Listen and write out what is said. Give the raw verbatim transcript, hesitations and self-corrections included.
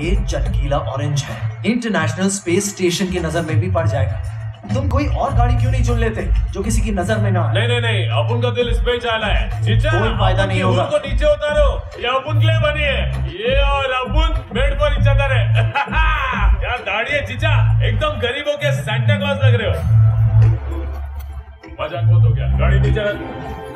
ये चटकीला ऑरेंज है, इंटरनेशनल स्पेस स्टेशन की नजर में भी पड़ जाएगा। तुम कोई और गाड़ी क्यों नहीं चुन लेते जो किसी की नजर में ना? नहीं नहीं नहीं, अपन का दिल इस पे चाला है। जीजा, कोई फायदा नहीं होगा। को नीचे उतारो, ये अपन के लिए बनी है। ये और अपन बेड पर नीचे उतारे। क्या दाढ़ी है जीजा, एकदम गरीबों के सांता क्लॉज लग रहे हो। मजाक मत हो गया, गाड़ी नीचे रख।